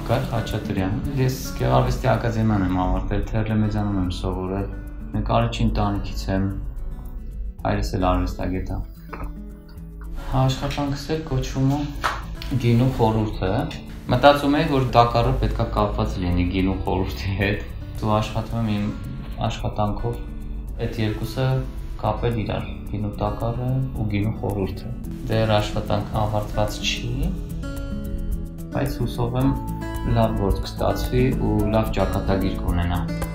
Գար Խաչատրյան։ Ես Գեղարվեստի ակադեմիան եմ ավարտել, Թերլեմեզանում եմ սովորել։ Նկարիչ ընտանիքից եմ, հայրս էլ արվեստագետ է։ Աշխատանքս էլ կոչվում է գինու խորհուրդը։ Մտածում եմ, որ Դակարը պետք է կապված լինի գինու խորհրդի հետ։ Ու աշխատում եմ իմ աշխատանքով այդ երկուսը կապել իրար, գինու Դակարը ու գինու խորհուրդը։ Դեռ աշխատանքը ավարտված չի, բայց հուսով եմ լավ գործ կստացվի ու լավ ճակատագիր կունենա։